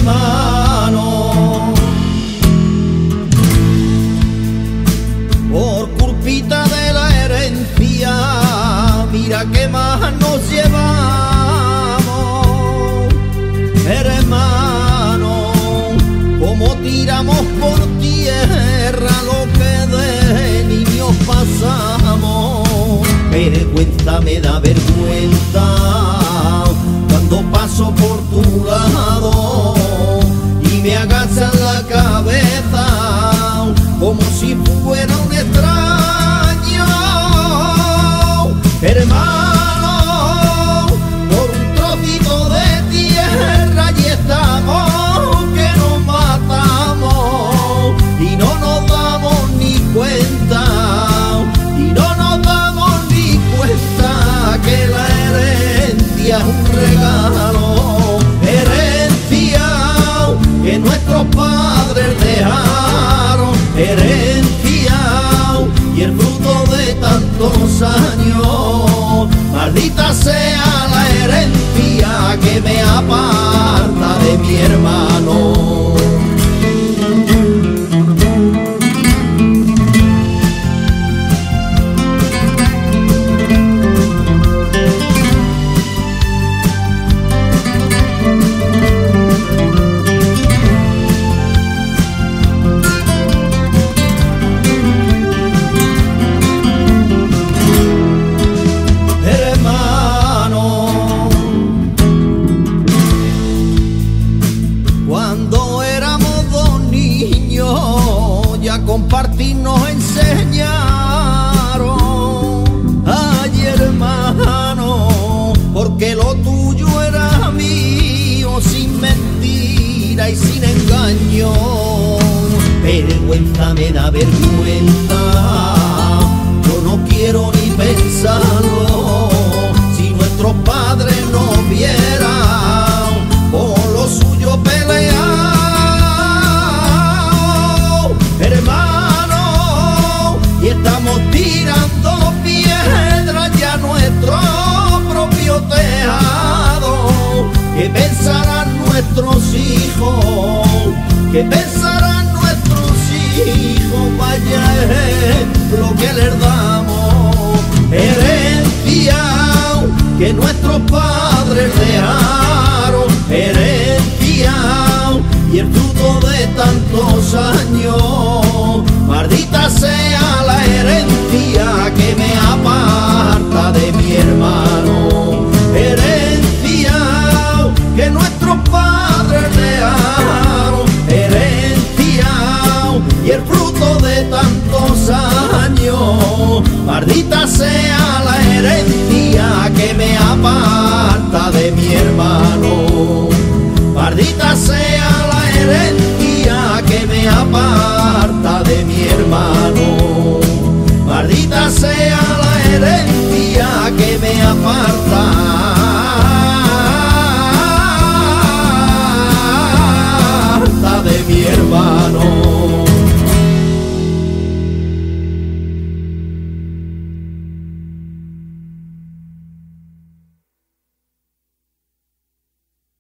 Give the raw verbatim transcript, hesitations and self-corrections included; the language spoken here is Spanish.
hermano. Por culpita de la herencia, mira que más nos llevamos, hermano. Como tiramos por tierra lo que de niños pasamos. Vergüenza, me da vergüenza cuando paso por tu lado y me agachas la cabeza como si fuera un extraño, hermano. Por un trocito de tierra y estamos que nos matamos y no nos damos ni cuenta, y no nos damos ni cuenta que la herencia es un regalo, herencia que nuestros padres dejaron, herencia y el fruto de tantos años. Maldita sea la herencia que me aparta de mi hermano. Compartir nos enseñaron, ay hermano, porque lo tuyo era mío, sin mentira y sin engaño. Vergüenza, me da vergüenza, yo no quiero ni pensarlo. Si nuestros padres nos vieran por lo suyo pelear, hermano, y estamos tirando piedras ya a nuestro propio tejado. ¿Qué pensarán nuestros hijos? ¿Qué pensarán nuestros hijos? Vaya ejemplo que les damos, herencia que nuestros padres dejaron, herencia